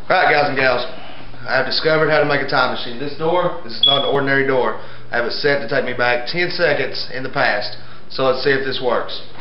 Alright guys and gals, I have discovered how to make a time machine. This is not an ordinary door. I have it set to take me back 10 seconds in the past. So let's see if this works.